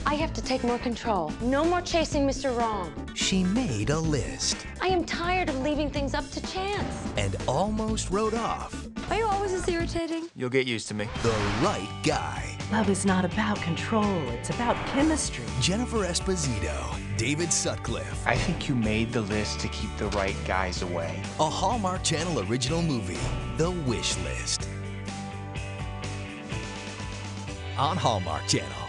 I have to take more control. No more chasing Mr. Wrong. She made a list I am tired of leaving things up to chance. and almost wrote off Are you always this irritating? You'll get used to me. the right guy. Love is not about control, it's about chemistry. Jennifer Esposito, David Sutcliffe. I think you made the list to keep the right guys away. A Hallmark Channel Original Movie, The Wish List. On Hallmark Channel.